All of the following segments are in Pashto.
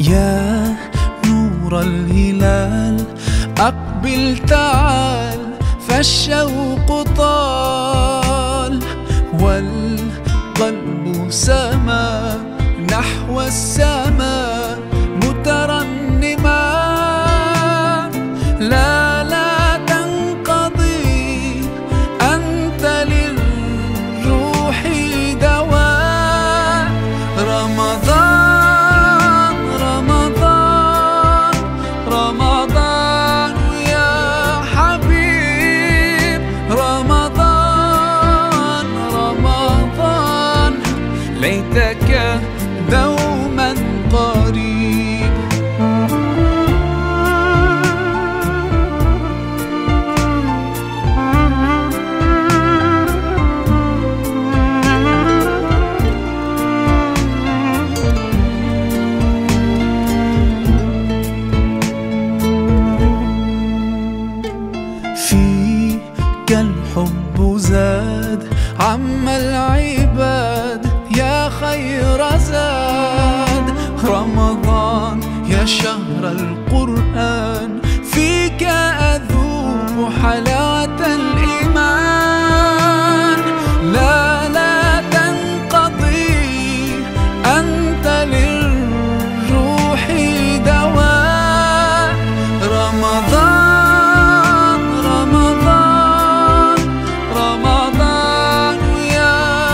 يا نور الهلال أقبل تعال، فالشوق طال والقلب سما نحو السماء مترنما. لا لا تنقضي، أنت للروح دواء. رمضان رمضان رمضان يا حبيب، رمضان رمضان ليتك دوما قريب. فيك الحب زاد عم العباد يا خير زاد. رمضان يا شهر القرآن، فيك أذوق حلاوة الإيمان. لا لا تنقضي، أنت للروح دواء. رمضان رمضان رمضان يا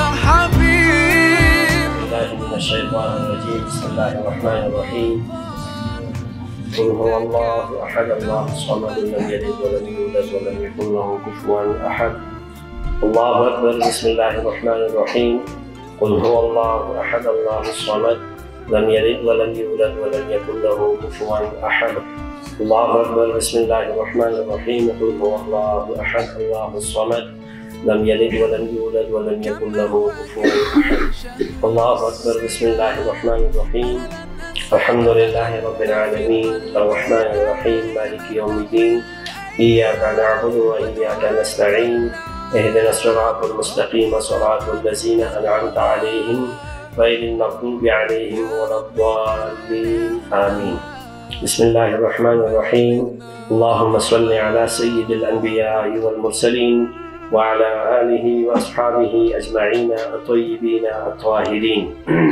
حبيب. من الشيطان الرجيم. بسم الله الرحمن الرحيم. قل هو الله أحد الله الصمد لم يلد ولم يولد ولم يكن له كفوا أحد. الله أكبر. بسم الله الرحمن الرحيم. قل هو الله أحد الله الصمد لم يلد ولم يولد ولم يكن له كفوا أحد. الله أكبر. بسم الله الرحمن الرحيم. قل هو الله أحد الله الصمد لم يلد ولم يولد ولم يكن له كفوا أحد. الله أكبر. بسم الله الرحمن الرحيم. الحمد لله رب العالمين الرحمن الرحيم مالك يوم الدين إياك نعبد وإياك نستعين اهدنا الصراط المستقيم صراط الذين أنعمت عليهم غير المغضوب عليهم ولا الضالين آمين. بسم الله الرحمن الرحيم. اللهم صل على سيد الأنبياء والمرسلين وعلى آله وأصحابه أجمعين الطيبين الطاهرين.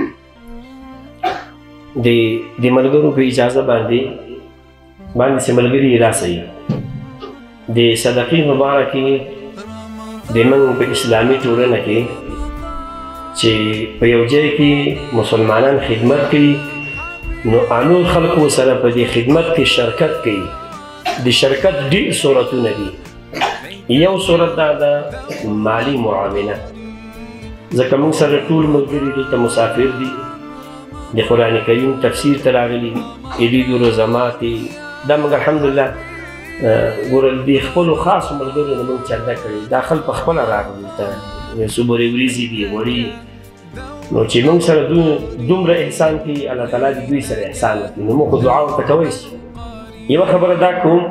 د ملګرو په اجازه باندې چې ملګري راسئ د صدقې مبارکې د موږ په اسلامي ټولنه کې چې په یو ځای کې مسلمانان خدمت کوي، نو نور خلکو سره په دې خدمت کې شرکت کوي. د شرکت ډېر صورتونه دي. یو صورت دا ده مالی معاونت. ځکه موږ سره ټول ملګري دلته مسافر دي، د قرآن کریم تفسیر ته راغلي، عید روزه دا موږ الحمدلله ګوره د خپلو خاصو ملګرو نه موږ چنده کړې، دا خلک په خپله راغلي ته صبورې وریځې دي وړي، نو چې موږ سره دومره احسان کوي، الله تعالی د دوی سره احسان وکړي. نو موږ خو دعا ورته کوی شو. یوه خبره دا کوم،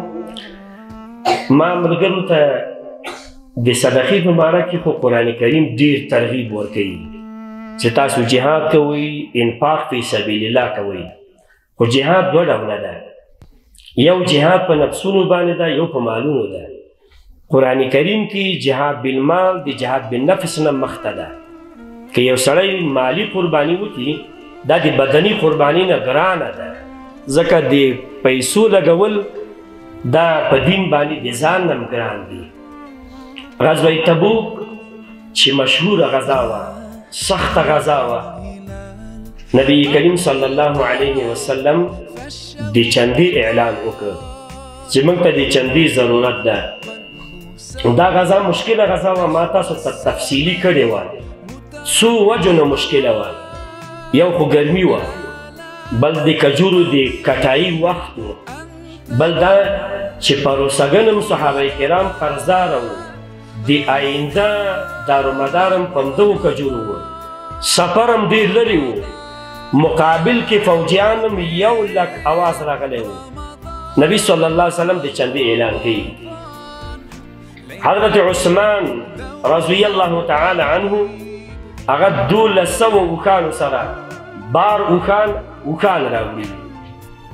ما ملګرو ته د صدقې په باره کې خو قرآن کریم ډېر ترغیب ورکوي چې تاسو جهاد کوئ، انفاق فی سبیل الله کوئ. خو جهاد دوه ډوله ده، یو جهاد په نفسونو باندې ده، یو په مالونو ده. قرآن کریم کې جهاد بالمال د جهاد بالنفس نه مخته ده. که یو سړی مالی قرباني وکړي، دا د بدني قرباني نه ګرانه ده، ځکه د پیسو لګول دا په دین باندې د ځان نه ګران دي. غزوه تبوک چې مشهوره غزا وه، سخته غزا وه، نبی کریم صلی الله علیه وسلم د چندې اعلان وکړ چې موږ ته د چندې ضرورت ده. دا غزا مشکله غزا وه، ما تاسو ته تفصیلي کړې وه. څو وجو نه مشکله وه، یو خو ګرمي وه، بل د کجورو د کټایي وخت و، بل دا چې پروسګن صحابه کرام قرضداره وو، د آینده دارومدارم په همدغو کجورو وو، سفر هم ډېر لرې وو، مقابل کې فوجیان هم 1,00,000 اواز راغلی وو. نبی صلی الله علیه وسلم د چندې اعلان کوي. حضرت عثمان رضی الله تعالی عنه هغه 1200 اوښانو سره بار اوښان راوړي،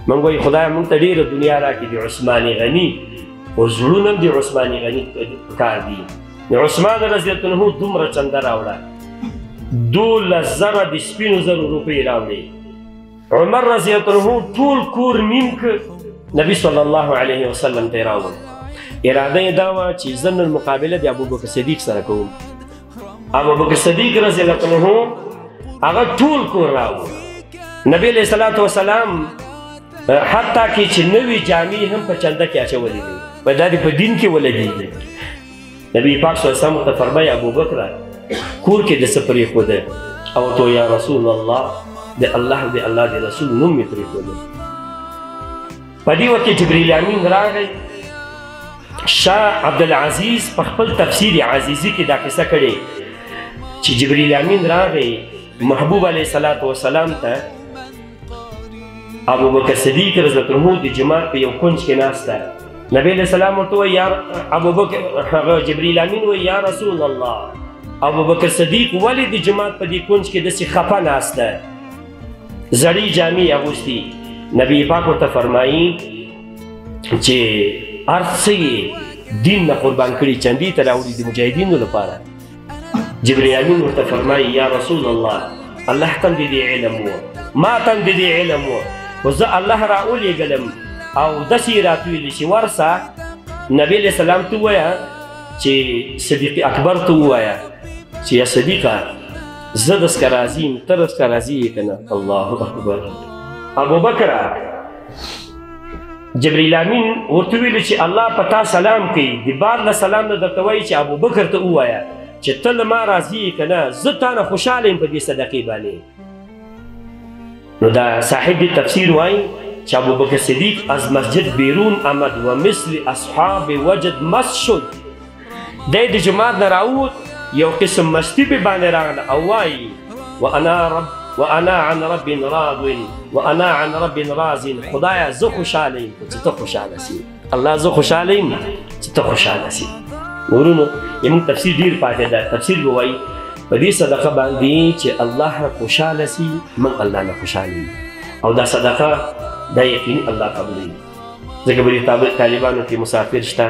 موږ وایي خدای موږ ته ډېره دنیا راکړي د عثمان غني خو زړونه هم د عثمان غني کار دي. د عثمان رضی الله عنه دومره چنده راوړه 12,000 د سپینو زرو روپۍ راوړې. عمر رضی الله عنه ټول کور نیم کړ نبي صلی الله علیه وسلم ته یې راوړل. اراده یې دا وه چې زه نن مقابله د ابوبکر صدیق سره کوم. ابوبکر صدیق رضی الله عنه هغه ټول کور راوړ. نبی علیه الصلاة وسلام حتی کې چې نوې جامې هم په چنده کې اچولې وې په دا دې په دین کې ولګېږي. نبي پاک صلی الله علیه وسلم ته فرمایي ابوبکره کور کې د څه پرېښوده او تو یا رسول الله د الله د الله د رسول نوم مې پرېښوده. په دې وخت کې جبریل امین راغی. شاه عبدالعزیز په خپل تفسیر عزیزي کې دا قصه کړې چې جبریل امین راغی محبوب علیه الصلاة وسلام ته. ابوبکر صدیق رضی الله عنه د جماعت په یو کونج کې ناسته. نبی علیه السلام ورته وایي یا ابوبکر هغه جبریل امین وایي یا رسول الله ابوبکر صدیق ولې د جماعت په دې کونج کې داسې خفه ناسته زړې جامې اغوستي. نبی پاک ورته فرمایي چې هر څه یې دین نه قربان کړي چندې ته راوړي د مجاهدینو لپاره. جبریل امین ورته فرمایي یا رسول الله الله ته هم د دې علم و ما ته هم د دې علم و خو زه الله راولېږلم او داسې یې راته ویلي چې ورسه نبي علیه السلام ته ووایه چې صدیق اکبر ته ووایه چې یا صدیقه زه دسکه راضي یم ته دسکه راضي یې که نه. الله اکبر. ابوبکره جبریل امین ورته ویلي چې الله په تا سلام کوي د بار له سلام نه درته وایي چې ابوبکر ته ووایه چې ته له ما راضي یې که نه زه تا نه خوشحاله یم په دې صدقې باندې. نو دا صاحب تفسیر وایي چې ابوبکر صدیق از مسجد بیرون آمد و مثل اصحاب وجد مست شد. دی د جماعت نه راووت یو قسم مستی پې باندې راغله او وایي وانا عن رب راض وانا عن رب راض. خدایه زه خوشحاله یم چې ته خوشحاله سي. الله زه خوشحاله یم چې ته خوشحاله سي. ورونو زموږ تفسیر ډېر پاتې ده. تفسیر به وایي په دې صدقه باندې چې الله خوشحاله سي موږ الله نه خوشحاله یو او دا صدقه دا یقیني الله قبولوي. ځکه په دې طالبانو کې مسافر شته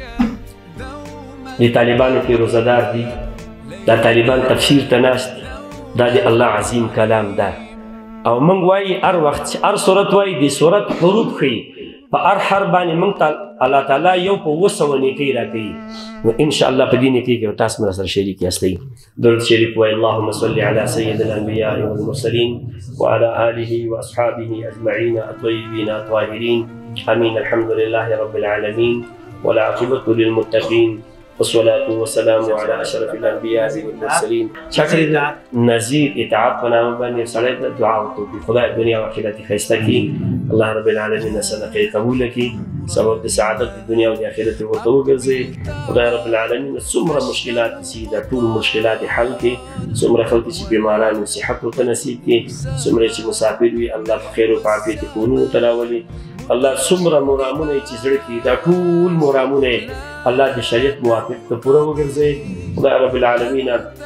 دې طالبانو کې روزهدار دي دا طالبان تفسیر ته ناست دا د الله عظیم کلام ده او موږ وایي هر وخت چې هر صورت وایي د صورت حروف ښیي په هر حرف باندې موږ ته الله تعالی یو په 200 نیکۍ راکوي. نو انشاءالله په دې نیکۍ کې تاسو مره سره شریک یاستئ. درود شریف وایي اللهم صل علی سید الانبیاء والمرسلین وعلى آله واصحابه اجمعین الطیبین الطاهرین آمین. الحمد لله رب العالمین والعاقبة للمتقین والصلاة والسلام على أشرف الأنبياء والمرسلين. شكر نزيد إتعاب بنا مبني صلاة الدعاء والتوفيق خداء الدنيا وآخرة خيستكي. الله رب العالمين صدقي قبولك سبب سعادة الدنيا والآخرة والتوفيق زي خداء رب العالمين. سمرة مشكلات سيدة طول مشكلات حلك سمرة خلتي بماران وصحة وتنسيك سمرة مسافر الله بخير وعافية تكونوا تناولي الله سمرة مرامونه تزركي دا طول مرامونه الله د شریعت موافق ته پوره وګرځي. خدای رب العالمین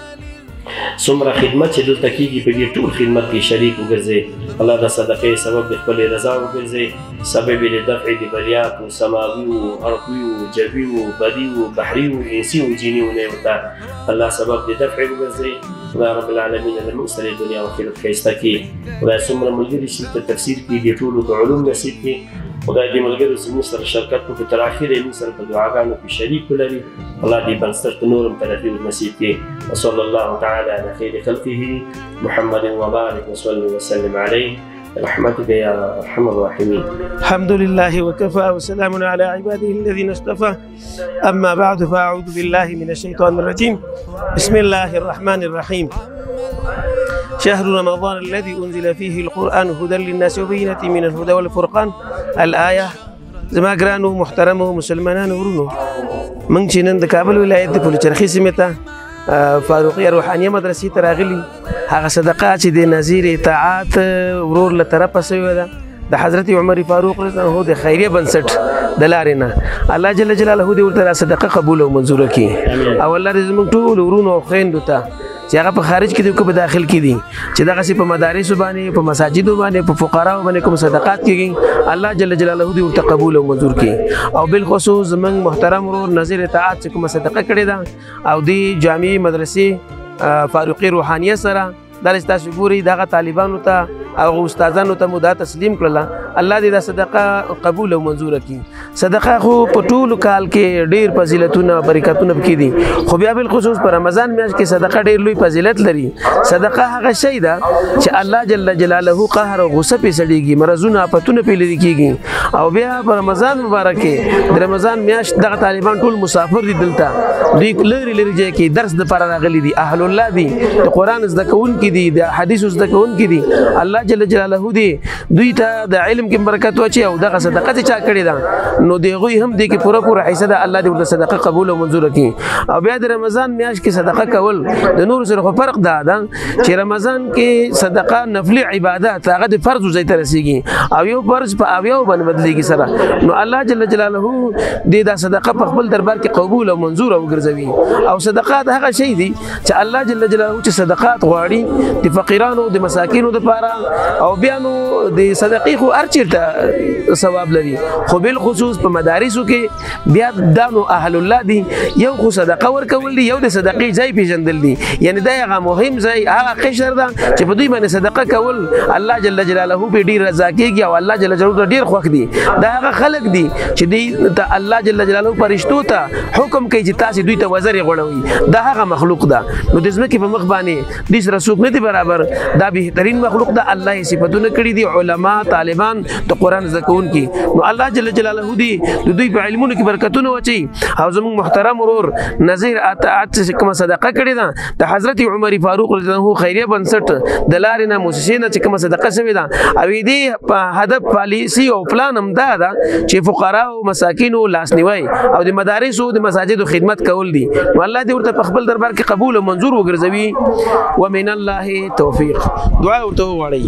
څومره خدمت چې دلته کېږي په دې ټول خدمت کې شریک وګرځي. الله د صدقې سبب د خپلې رضا وګرځي سبب د دفع د بلیاتو سماوي و ارضي و جوي و بدي و بحري و انسي و جيني و نه ورته الله سبب د دفع وګرځي. خدای رب العالمین زموږ سره دنیا او آخرت ښایسته کړي. خدای څومره ملګري چې په تفسیر کې د ټولو د علوم نصیب کړي. خدای دې ملګرو زموږ سره شرکت وکړي تر اخره یې موږ سره په دعاګانو کې شریک ولري. الله دې بنسټ نور هم ترقي ونصیب کړي. وصلى الله تعالى على خير خلقه محمد وبارك وصلي وسلم عليه برحمتك يا ارحم الراحمين. الحمد لله وكفى وسلام على عباده الذين اصطفى. اما بعد فاعوذ بالله من الشيطان الرجيم. بسم الله الرحمن الرحيم. شهر رمضان الذي أنزل فيه القرآن هدى للناس وبينة من الهدى والفرقان. الآية زما ګرانو محترمو مسلمانانو ورونو موږ چې نن د کابل ولایت د پلچرخي سیمې ته فاروقي روحانیه مدرسې ته راغلي هغه صدقه چې د نظیر اطاعت ورور له طرفه سوې ده د حضرت عمر فاروق رضی الله عنه د خیریه بنسټ د لارې نه الله جل جلاله دې ورته صدقه قبول او منظوره کړي او الله دې زموږ ټول ورونو او خویندو ته چې هغه په خارج کې دي او په داخل کې دي چې دغه سي په مدارس باندې په مساجد باندې په فقراو باندې کوم صدقات کیږي الله جل جلاله دې ورته قبول او منظور کړي او بالخصوص زمنګ محترم ورور نظیر اطاعت چې کوم صدقه کړې ده او دی جامع مدرسې فاروقي روحانیه سره دا تاسو ګوري دغه طالبانو ته او استادانو ته مو دا تسلیم کړله الله دې دا صدقه قبول او منظور کړي صدقه خو په ټول کال کې ډیر فضیلتونه برکتونه پکې دي خو بیا بالخصوص په رمضان میاشت کې صدقه ډیر لوی فضیلت لري صدقه هغه شی ده چې الله جل جلاله قهر او غصه په سړيږي مرزونه افتونه په لري کېږي او بیا په رمضان مبارک کې د رمضان میاشت دغه طالبان ټول مسافر دي دلته دوی لری ځای کې درس د پر راغلي دي اهل الله دي د قران زده کوونکي دي د حدیث زده کوونکي دي الله جل جلاله دي دوی ته د علم کې برکت واچي او دغه صدقه چا کړی ده نو دیغوی هم دي کې پوره حصہ ده الله دې ورته صدقه قبول او منظور کړي او بیا د رمضان میاشت کې صدقه کول د نور سره فرق ده چې رمضان کې صدقه نفلی عبادت هغه د فرض زې ته رسیږي او یو فرض په اویو باندې بدلېږي سره نو الله جل جلاله دې دا صدقه په خپل دربار کې قبول او منظور او ګرځوي او صدقات هغه شی دي چې الله جل جلاله چې صدقات غواړي د فقیرانو د مساکینو لپاره او بیا نو د صدقې خو ارچیرته ثواب لري خو بل خصوص په مدارسو کې بیا دانو اهل الله دي یو خو صدقه ورکول دي یو د صدقې ځای پیژندل دي یعنی دا هغه مهم ځای هغه قشر ده چې په دوی باندې صدقه کول الله جل جلاله به ډیر رضا کیږي او الله جل جلاله ډیر خوښ دي دا هغه خلق دي چې دی ته الله جل جلاله فرشتو ته حکم کوي چې تاسو دوی ته وزر غوړوي دا هغه مخلوق ده نو د ځمکې په مخ باندې د رسول نه دي برابر دا بهترین مخلوق ده الله صفاتونه کړی دي علما طالبان ته قران زکون کی نو الله جل جلاله دی دوی په علمونو کې برکتونه وچی او زموږ محترم ورور نظیر اطاعت کوم صدقه کړی ده د حضرت عمر فاروق رضی الله عنه خیریه بنسټ د لارینه موسسینه چې کوم صدقه شوی ده او دې په هدف پالیسی او پلان هم ده چې فقرا او مساکین او لاسنیوي او د مدارس او د مساجد خدمت کول دي نو الله دې ورته په خپل دربار کې قبول او منظور وګرځوي ومن الله توفیق دعا ورته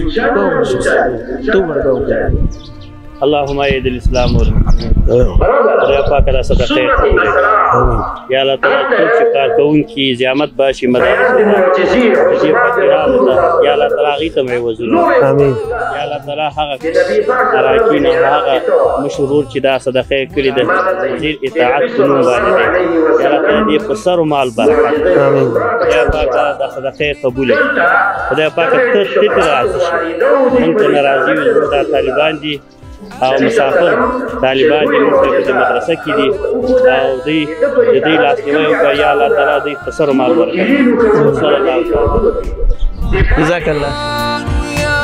وغواړي تو ورته اللهم ايد الاسلام والمسلمين خدای پاک را صدقه قبول کړي یا الله تعالی ټول چې کار کوونکي زحمت باشي مدارس چې فقیرانو ته یا الله تعالی هغې ته مې وزرونه امين یا الله تعالی هغه اراکین هغه مشهور چې دا صدقه کړي ده ډېر اطاعت په نوم باندې دی یا الله تعالی دې په سر و مال برکت امين خدای پاک دا صدقه قبول کړي خدای پاک ته ستر راضي شي موږ ته ناراضي یو دا طالبان دي او مسافر طالبان دي موږ په مدرسه کې دي او دوی د دې لاسنیوي وکړي یا الله تعالی دوی په سر و مال برکت صلی الله علیه وسلم جزاك الله يا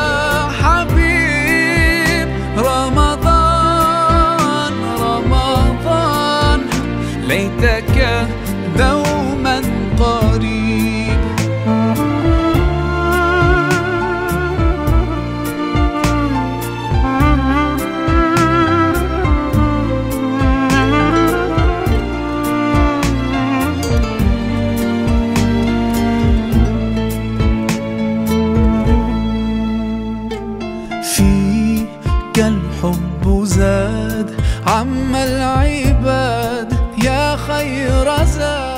حبيب رمضان رمضان ليتك دوما قريب الحب زاد عم العباد يا خير زاد